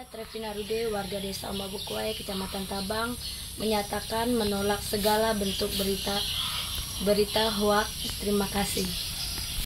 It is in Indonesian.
Saya Trevina Rude, warga Desa Ombabukuai, Kecamatan Tabang, menyatakan menolak segala bentuk berita hoaks. Terima kasih.